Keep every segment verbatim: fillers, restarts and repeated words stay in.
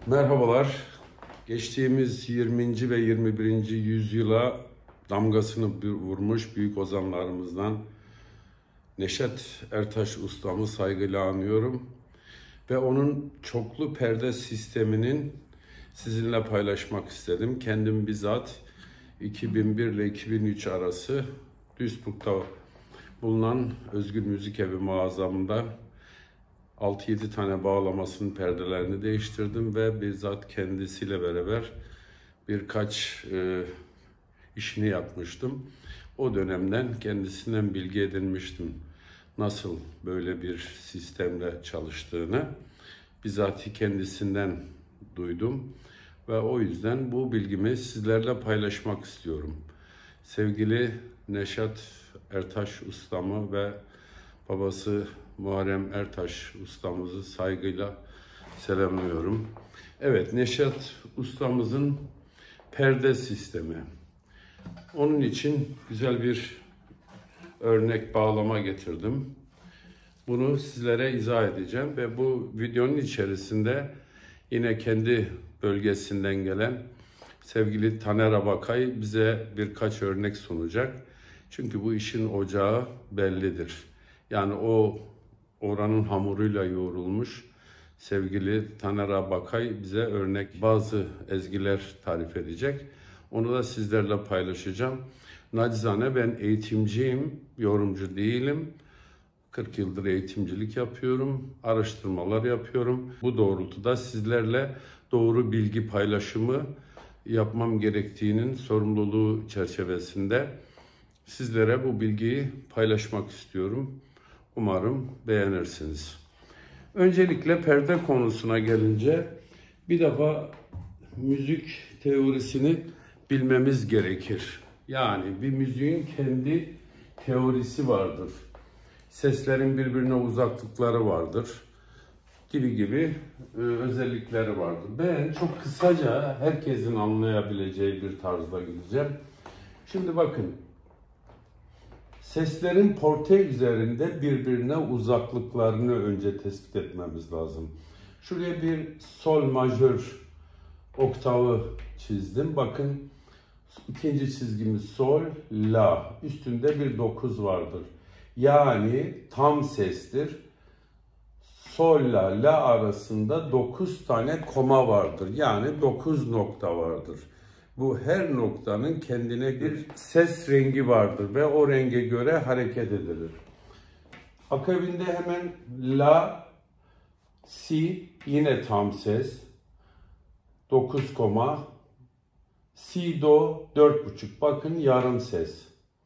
Merhabalar. Geçtiğimiz yirminci ve yirmi birinci yüzyıla damgasını vurmuş büyük ozanlarımızdan Neşet Ertaş ustamı saygıyla anıyorum ve onun çoklu perde sisteminin sizinle paylaşmak istedim. Kendim bizzat iki bin bir ile iki bin üç arası Duisburg'da bulunan Özgür Müzik Evi mağazamda altı yedi tane bağlamasının perdelerini değiştirdim ve bizzat kendisiyle beraber birkaç e, işini yapmıştım. O dönemden kendisinden bilgi edinmiştim. Nasıl böyle bir sistemle çalıştığını bizzat kendisinden duydum ve o yüzden bu bilgimi sizlerle paylaşmak istiyorum. Sevgili Neşet Ertaş ustamı ve babası Muharrem Ertaş ustamızı saygıyla selamlıyorum. Evet, Neşet ustamızın perde sistemi. Onun için güzel bir örnek bağlama getirdim. Bunu sizlere izah edeceğim ve bu videonun içerisinde yine kendi bölgesinden gelen sevgili Taner Abakay bize birkaç örnek sunacak. Çünkü bu işin ocağı bellidir. Yani o oranın hamuruyla yoğrulmuş sevgili Taner Abakay bize örnek bazı ezgiler tarif edecek. Onu da sizlerle paylaşacağım. Nacizane ben eğitimciyim, yorumcu değilim. kırk yıldır eğitimcilik yapıyorum, araştırmalar yapıyorum. Bu doğrultuda sizlerle doğru bilgi paylaşımı yapmam gerektiğinin sorumluluğu çerçevesinde sizlere bu bilgiyi paylaşmak istiyorum. Umarım beğenirsiniz. Öncelikle perde konusuna gelince bir defa müzik teorisini bilmemiz gerekir. Yani bir müziğin kendi teorisi vardır. Seslerin birbirine uzaklıkları vardır. Gibi gibi e, özellikleri vardır. Ben çok kısaca herkesin anlayabileceği bir tarzda gideceğim. Şimdi bakın. Seslerin porte üzerinde birbirine uzaklıklarını önce tespit etmemiz lazım. Şuraya bir sol majör oktavı çizdim. Bakın ikinci çizgimiz sol, la. Üstünde bir dokuz vardır. Yani tam sestir. Sol la, la arasında dokuz tane koma vardır. Yani dokuz nokta vardır. Bu her noktanın kendine bir ses rengi vardır ve o renge göre hareket edilir. Akabinde hemen la, si yine tam ses. dokuz koma. Si, do dört buçuk. Bakın yarım ses.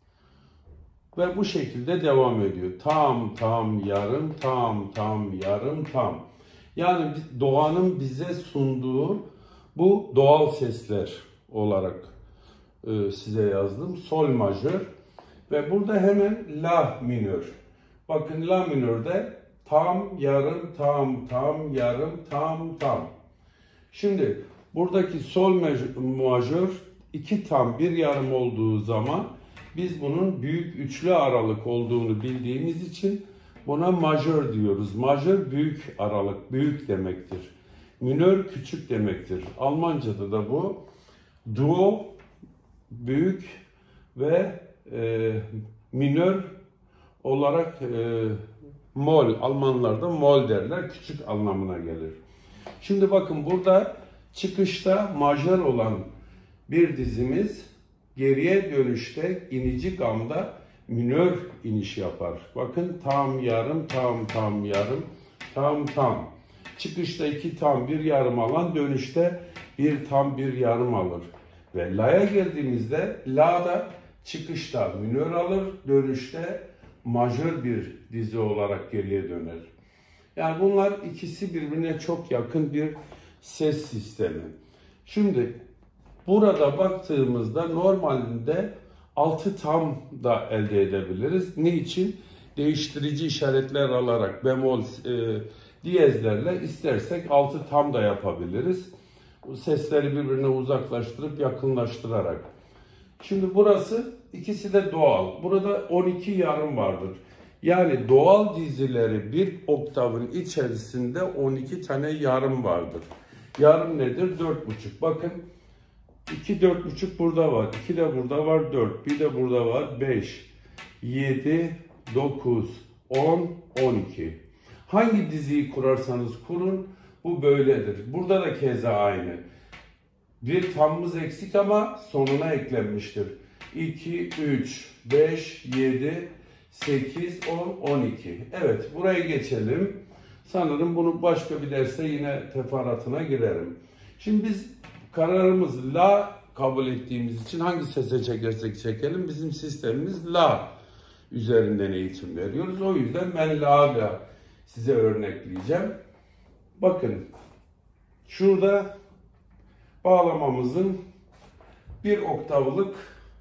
Ve bu şekilde devam ediyor. Tam, tam, yarım, tam, tam, yarım, tam. Yani doğanın bize sunduğu bu doğal sesler olarak e, size yazdım. Sol majör ve burada hemen la minör. Bakın la minörde tam, yarım, tam, tam, yarım, tam, tam. Şimdi buradaki sol majör iki tam bir yarım olduğu zaman biz bunun büyük üçlü aralık olduğunu bildiğimiz için buna majör diyoruz. Majör büyük aralık, büyük demektir. Minör küçük demektir. Almanca'da da bu. Duo büyük ve e, minör olarak e, mol, Almanlarda mol derler, küçük anlamına gelir. Şimdi bakın burada çıkışta majör olan bir dizimiz geriye dönüşte inici gamda minör iniş yapar. Bakın tam yarım, tam tam yarım, tam tam. Çıkışta iki tam bir yarım alan dönüşte bir tam bir yarım alır. Ve la'ya geldiğimizde la da çıkışta minör alır, dönüşte majör bir dizi olarak geriye döner. Yani bunlar ikisi birbirine çok yakın bir ses sistemi. Şimdi burada baktığımızda normalde altı tam da elde edebiliriz. Niçin? Değiştirici işaretler alarak bemol, e, diyezlerle istersek altı tam da yapabiliriz. Sesleri birbirine uzaklaştırıp yakınlaştırarak. Şimdi burası ikisi de doğal. Burada on iki yarım vardır. Yani doğal dizileri bir oktavın içerisinde on iki tane yarım vardır. Yarım nedir? dört buçuk. Bakın iki dört buçuk burada var. iki de burada var. dört. Bir de burada var. beş, yedi, dokuz, on, on iki. Hangi diziyi kurarsanız kurun bu böyledir. Burada da keza aynı. Bir tamımız eksik ama sonuna eklenmiştir. iki, üç, beş, yedi, sekiz, on, on iki. Evet, buraya geçelim. Sanırım bunu başka bir derste yine teferruatına girerim. Şimdi biz kararımız la kabul ettiğimiz için hangi sese çekersek çekelim bizim sistemimiz la üzerinden eğitim veriyoruz. O yüzden ben la ile size örnekleyeceğim. Bakın şurada bağlamamızın bir oktavlık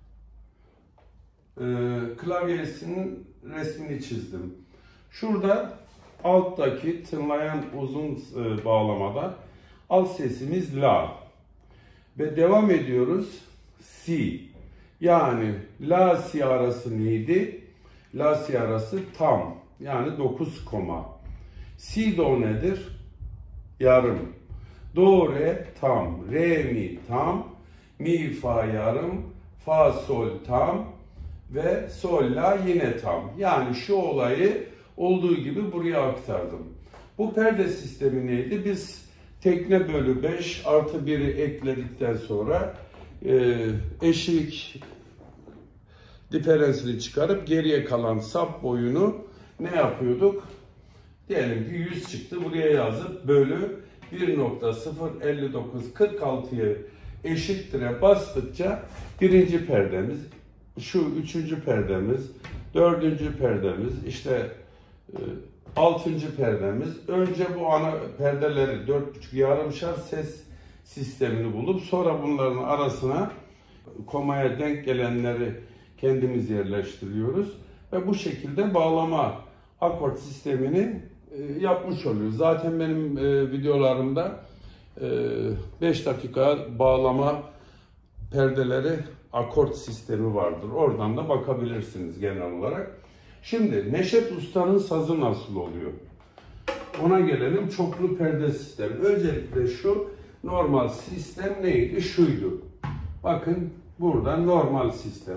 e, klavyesinin resmini çizdim. Şurada alttaki tınlayan uzun e, bağlamada alt sesimiz la ve devam ediyoruz si. Yani la si arası neydi? La si arası tam, yani dokuz koma. Si do nedir? Yarım. Do re tam, re mi tam, mi fa yarım, fa sol tam ve sol la yine tam. Yani şu olayı olduğu gibi buraya aktardım. Bu perde sistemi neydi? Biz tekne bölü beş artı biri ekledikten sonra e, eşik diferansını çıkarıp geriye kalan sap boyunu ne yapıyorduk? Diyelim ki yüz çıktı. Buraya yazıp bölü bir nokta sıfır elli dokuz kırk altıya eşittire bastıkça birinci perdemiz, şu üçüncü perdemiz, dördüncü perdemiz, işte e, altıncı perdemiz. Önce bu ana perdeleri dört buçuk yarımşar ses sistemini bulup sonra bunların arasına komaya denk gelenleri kendimiz yerleştiriyoruz ve bu şekilde bağlama akort sistemini e, yapmış oluyoruz. Zaten benim e, videolarımda e, beş dakika bağlama perdeleri akort sistemi vardır. Oradan da bakabilirsiniz genel olarak. Şimdi Neşet Usta'nın sazı nasıl oluyor? Ona gelelim. Çoklu perde sistemi. Öncelikle şu normal sistem neydi? Şuydu. Bakın burada normal sistem.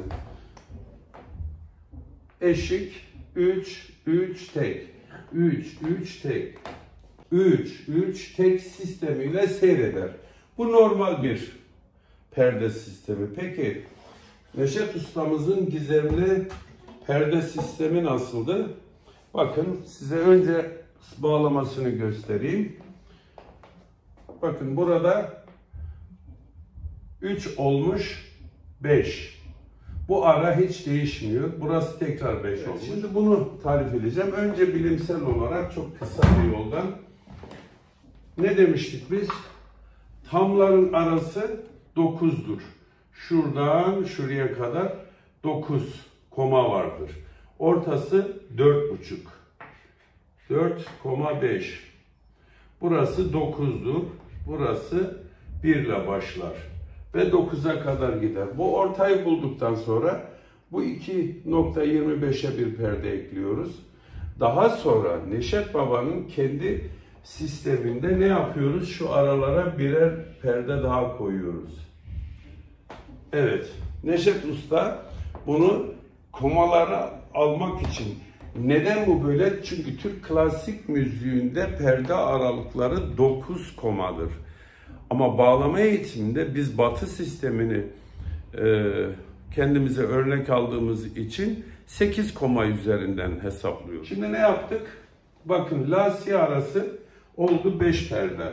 Eşik üç, üç tek. üç, üç tek. üç, üç tek sistemiyle seyreder. Bu normal bir perde sistemi. Peki Neşet Usta'mızın gizemli perde sistemi nasıldı? Bakın size önce bağlamasını göstereyim. Bakın burada üç olmuş beş. Bu ara hiç değişmiyor. Burası tekrar beş olmuş. Şimdi bunu tarif edeceğim. Önce bilimsel olarak çok kısa bir yoldan. Ne demiştik biz? Tamların arası dokuzdur. Şuradan şuraya kadar dokuz koma vardır. Ortası dört buçuk. dört koma beş. Burası dokuzdur. Burası bir ile başlar. Ve dokuza kadar gider. Bu ortayı bulduktan sonra bu iki nokta yirmi beşe bir perde ekliyoruz. Daha sonra Neşet Baba'nın kendi sisteminde ne yapıyoruz? Şu aralara birer perde daha koyuyoruz. Evet, Neşet Usta bunu komalara almak için. Neden bu böyle? Çünkü Türk klasik müziğinde perde aralıkları dokuz komadır. Ama bağlama eğitiminde biz Batı sistemini e, kendimize örnek aldığımız için sekiz koma üzerinden hesaplıyoruz. Şimdi ne yaptık? Bakın la si arası oldu beş perde.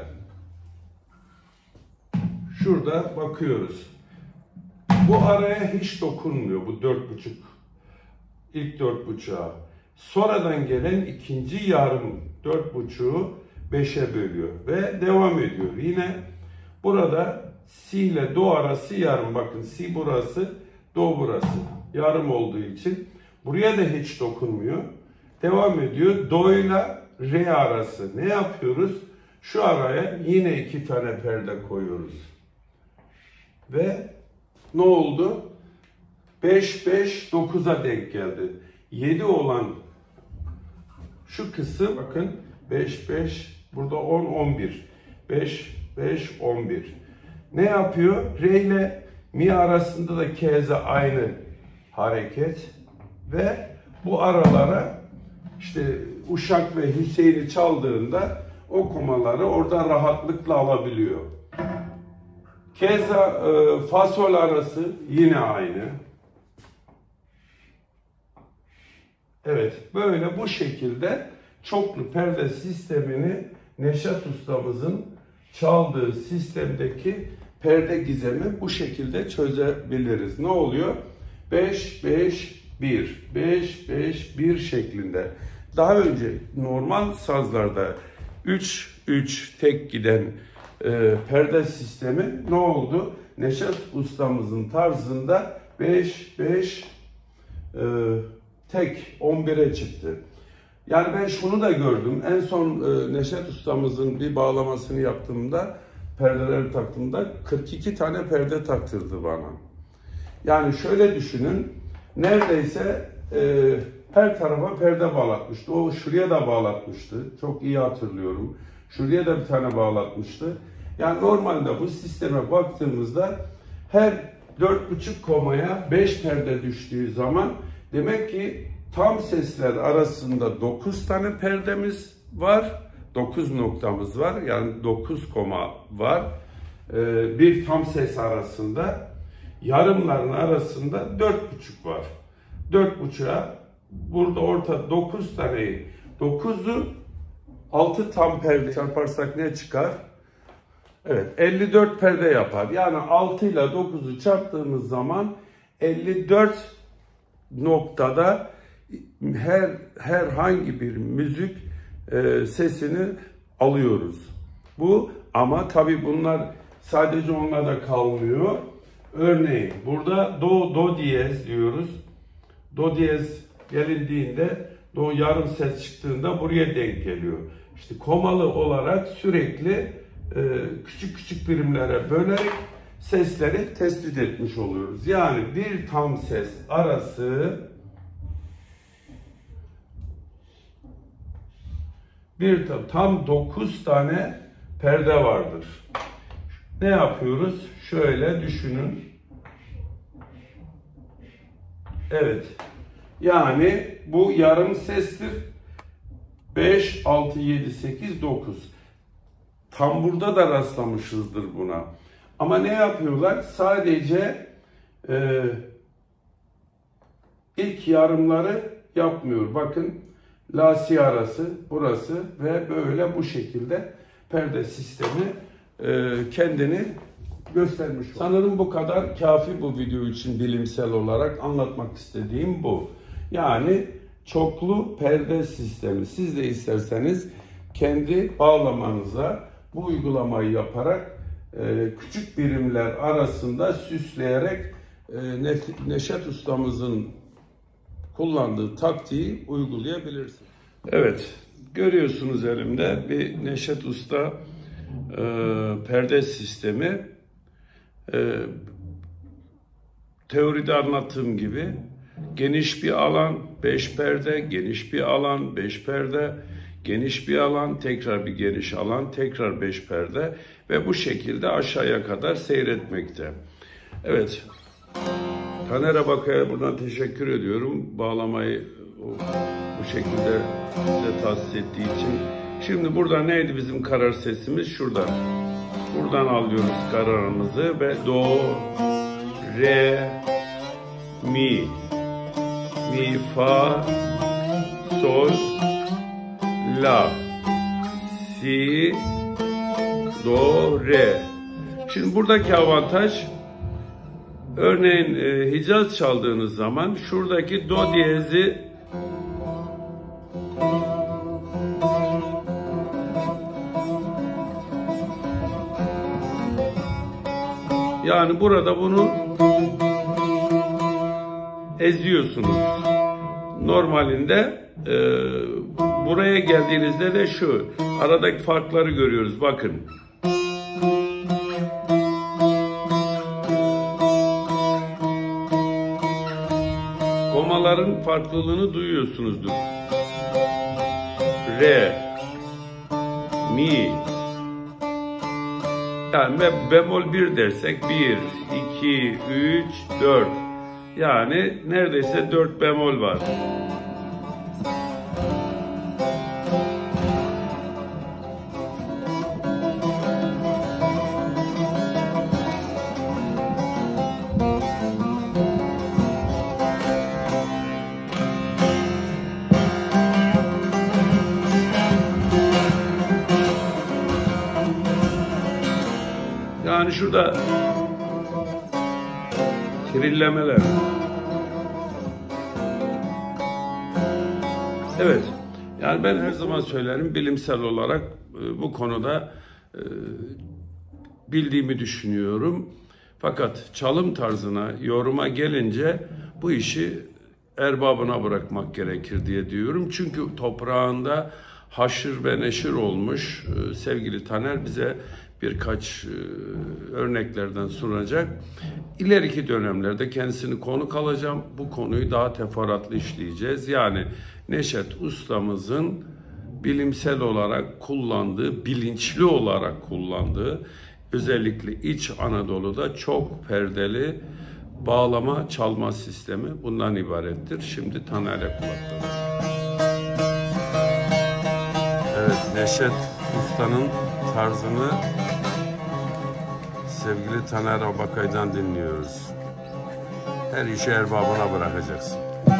Şurada bakıyoruz. Bu araya hiç dokunmuyor. Bu dört buçuk. İlk dört buçuğa. Sonradan gelen ikinci yarım dört buçuğu beşe bölüyor ve devam ediyor. Yine burada si ile do arası yarım. Bakın si burası, do burası. Yarım olduğu için buraya da hiç dokunmuyor. Devam ediyor. Do ile re arası. Ne yapıyoruz? Şu araya yine iki tane perde koyuyoruz. Ve ne oldu? beş, beş, dokuza denk geldi. yedi olan şu kısım bakın beş, beş, burada on, on bir. beş, beş, on bir. Ne yapıyor? Re ile mi arasında da keza aynı hareket ve bu aralara işte Uşak ve Hüseyin'i çaldığında o komaları oradan rahatlıkla alabiliyor. Keza e, fa sol arası yine aynı. Evet, böyle bu şekilde çoklu perde sistemini Neşet ustamızın çaldığı sistemdeki perde gizemi bu şekilde çözebiliriz. Ne oluyor? beş, beş, bir, beş, beş, bir şeklinde. Daha önce normal sazlarda üç, üç tek giden e, perde sistemi ne oldu? Neşet ustamızın tarzında beş, beş e, tek on bire çıktı. Yani ben şunu da gördüm. En son e, Neşet ustamızın bir bağlamasını yaptığımda, perdeleri taktığımda kırk iki tane perde taktırdı bana. Yani şöyle düşünün, neredeyse e, her tarafa perde bağlatmıştı. O şuraya da bağlatmıştı. Çok iyi hatırlıyorum. Şuraya da bir tane bağlatmıştı. Yani normalde bu sisteme baktığımızda her dört buçuk komaya beş perde düştüğü zaman demek ki tam sesler arasında dokuz tane perdemiz var. dokuz noktamız var. Yani dokuz koma var. Ee, bir tam ses arasında. Yarımların arasında dört buçuk var. dört buçuğa burada orta dokuz taneyi. dokuzu altı tam perde çarparsak ne çıkar? Evet, elli dört perde yapar. Yani altı ile dokuzu çarptığımız zaman elli dört noktada her herhangi bir müzik e, sesini alıyoruz. Bu ama tabii bunlar sadece onlarda kalmıyor. Örneğin burada do do diyez diyoruz. Do diyez gelindiğinde do yarım ses çıktığında buraya denk geliyor. İşte komalı olarak sürekli e, küçük küçük birimlere bölerek sesleri tespit etmiş oluyoruz. Yani bir tam ses arası bir tam, tam dokuz tane perde vardır. Ne yapıyoruz? Şöyle düşünün. Evet. Yani bu yarım sestir. beş, altı, yedi, sekiz, dokuz. Tam burada da rastlamışızdır buna. Ama ne yapıyorlar? Sadece e, ilk yarımları yapmıyor. Bakın la si arası burası ve böyle bu şekilde perde sistemi e, kendini göstermiş. Sanırım bu kadar kafi bu video için bilimsel olarak anlatmak istediğim bu. Yani çoklu perde sistemi. Siz de isterseniz kendi bağlamanıza bu uygulamayı yaparak e, küçük birimler arasında süsleyerek e, Neşet ustamızın kullandığı taktiği uygulayabilirsiniz. Evet, görüyorsunuz elimde bir Neşet Usta e, perde sistemi. E, teoride anlattığım gibi geniş bir alan beş perde, geniş bir alan beş perde, geniş bir alan, tekrar bir geniş alan, tekrar beş perde ve bu şekilde aşağıya kadar seyretmekte. Evet, Taner Abakaya buradan teşekkür ediyorum. Bağlamayı bu şekilde bize tahsis ettiği için. Şimdi burada neydi bizim karar sesimiz? Şurada. Buradan alıyoruz kararımızı ve do, re, mi, mi, fa, sol, la, si, do, re. Şimdi buradaki avantaj, örneğin e, Hicaz çaldığınız zaman şuradaki do diyezi yani burada bunu eziyorsunuz. Normalinde e, buraya geldiğinizde de şu aradaki farkları görüyoruz. Bakın. Komaların farklılığını duyuyorsunuzdur. Re, mi, Yani bemol bir dersek bir, iki, üç, dört. Yani neredeyse dört bemol var. Yani şurada trillemeler. Evet. Yani ben her zaman söylerim, bilimsel olarak bu konuda bildiğimi düşünüyorum. Fakat çalım tarzına, yoruma gelince bu işi erbabına bırakmak gerekir diye diyorum. Çünkü toprağında haşır ve neşir olmuş. Sevgili Taner bize birkaç örneklerden sunacak. İleriki dönemlerde kendisini konuk alacağım. Bu konuyu daha teferruatlı işleyeceğiz. Yani Neşet ustamızın bilimsel olarak kullandığı, bilinçli olarak kullandığı, özellikle İç Anadolu'da çok perdeli bağlama çalma sistemi bundan ibarettir. Şimdi Taner'e kulak verelim. Evet, Neşet Usta'nın tarzını sevgili Taner Abakay'dan dinliyoruz. Her işi erbabına bırakacaksın.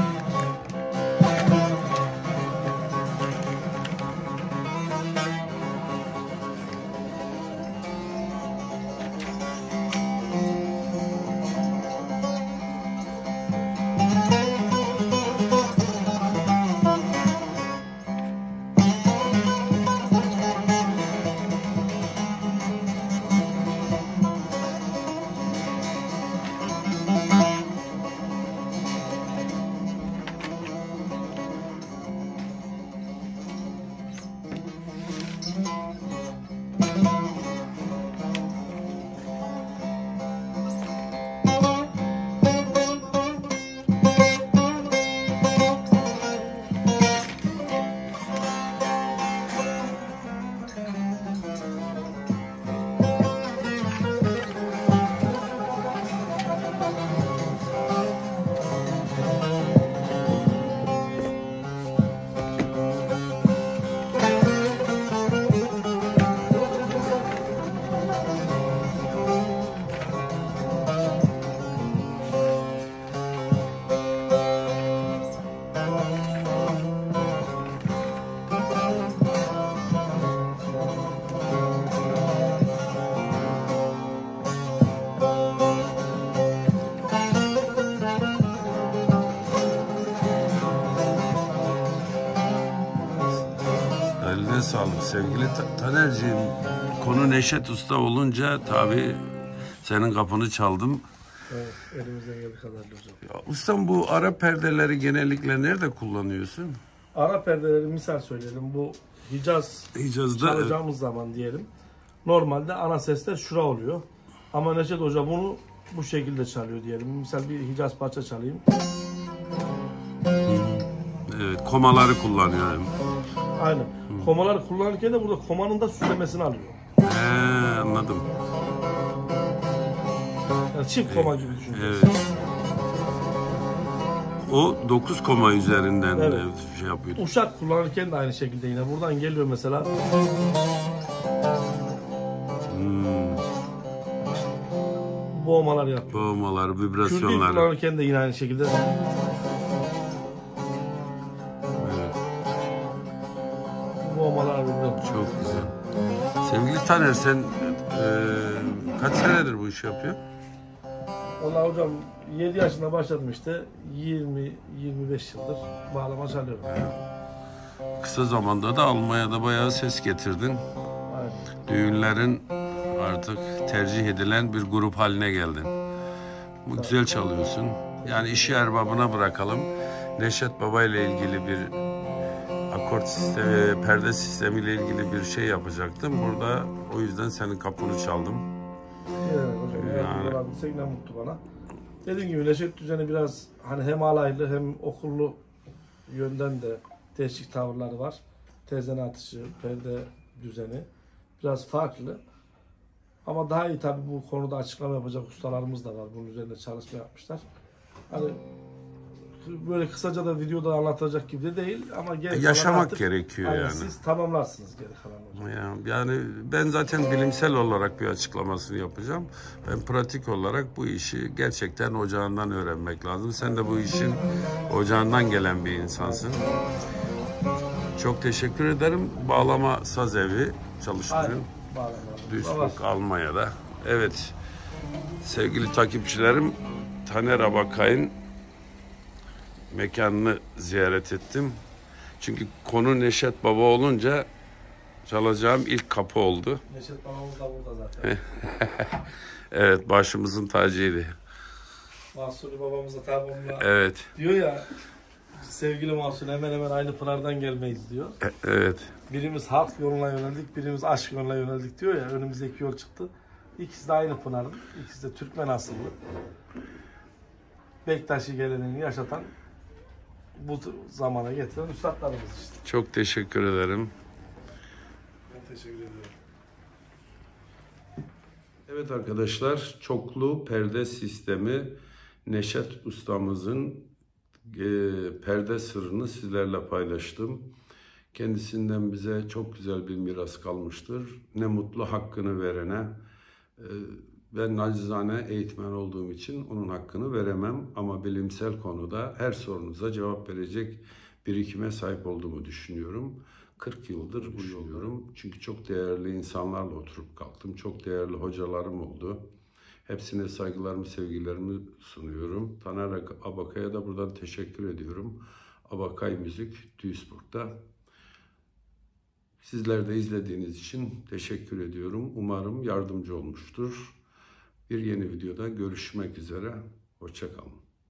Eline sağlık sevgili Tanerciğim. Konu Neşet Usta olunca tabii senin kapını çaldım. Evet, elimizden geldiği kadar hocam. Ya, ustam, bu ara perdeleri genellikle nerede kullanıyorsun? Ara perdeleri misal söyleyelim. Bu Hicaz Hicaz'da çalacağımız zaman diyelim. Normalde ana sesler şura oluyor. Ama Neşet Hoca bunu bu şekilde çalıyor diyelim. Misal bir Hicaz parça çalayım. evet, komaları kullanıyor. Aynen. Hı. Komaları kullanırken de burada komanın da süslemesini alıyor. He, anladım. Yani çift koma gibi düşünüyoruz. Evet. O dokuz koma üzerinden evet. şey yapıyor. Uşak kullanırken de aynı şekilde yine buradan geliyor mesela. Hmm. Boğmalar yapıyor. Boğmalar, vibrasyonlar. Kürdi kullanırken de yine aynı şekilde. Evet. Boğmalar vibrasyonlar. Çok güzel. Sevgili Taner, sen e, kaç senedir bu işi yapıyorsun? Vallahi hocam yedi yaşında başladım işte. yirmi yirmi beş yıldır bağlama çalıyorum. Kısa zamanda da Almanya'da bayağı ses getirdin. Aynen. Düğünlerin artık tercih edilen bir grup haline geldin. Bu güzel çalıyorsun. Yani işi erbabına bırakalım. Neşet Baba ile ilgili bir akort sistemi, perde sistemi ile ilgili bir şey yapacaktım. Burada o yüzden senin kapını çaldım. Evet hocam. Eğer yani... bulabilsek ne mutlu bana. Dediğim gibi Neşet düzeni biraz hani hem alaylı hem okullu yönden de değişik tavırları var. Tezene atışı, perde düzeni biraz farklı. Ama daha iyi tabii bu konuda açıklama yapacak ustalarımız da var. Bunun üzerinde çalışma yapmışlar. Hani böyle kısaca da videoda anlatacak gibi de değil ama geri Yaşamak artık, gerekiyor hani yani. siz tamamlarsınız geri kalanı. Ya, yani ben zaten bilimsel olarak bir açıklamasını yapacağım. Ben pratik olarak bu işi gerçekten ocağından öğrenmek lazım. Sen de bu işin ocağından gelen bir insansın. Çok teşekkür ederim. Bağlama saz evi çalıştırın. Duisburg, Almanya'da. Evet. Sevgili takipçilerim, Taner Abakay'ın mekanını ziyaret ettim. Çünkü konu Neşet Baba olunca çalacağım ilk kapı oldu. Neşet babamız da burada zaten. Evet, başımızın tacıydı. Mahsuni babamız da tabi onunla Evet. diyor ya, sevgili Mahsuni hemen hemen aynı pınardan gelmeyiz diyor. E- evet. Birimiz halk yoluna yöneldik, birimiz aşk yoluna yöneldik diyor ya, önümüzdeki yol çıktı. İkisi de aynı pınarın, ikisi de Türkmen asıllı. Bektaşi geleneğini yaşatan, bu zamana getiren üstadlarımız işte. Çok teşekkür ederim. Ben teşekkür ediyorum. Evet arkadaşlar, çoklu perde sistemi Neşet ustamızın e, perde sırrını sizlerle paylaştım. Kendisinden bize çok güzel bir miras kalmıştır. Ne mutlu hakkını verene. E, ben nacizane eğitmen olduğum için onun hakkını veremem. Ama bilimsel konuda her sorunuza cevap verecek birikime sahip olduğumu düşünüyorum. kırk yıldır düşünüyorum. Çünkü çok değerli insanlarla oturup kalktım. Çok değerli hocalarım oldu. Hepsine saygılarımı, sevgilerimi sunuyorum. Taner Abakay'a da buradan teşekkür ediyorum. Abakay Müzik, Duisburg'da. Sizler de izlediğiniz için teşekkür ediyorum. Umarım yardımcı olmuştur. Bir yeni videoda görüşmek üzere. Hoşça kalın.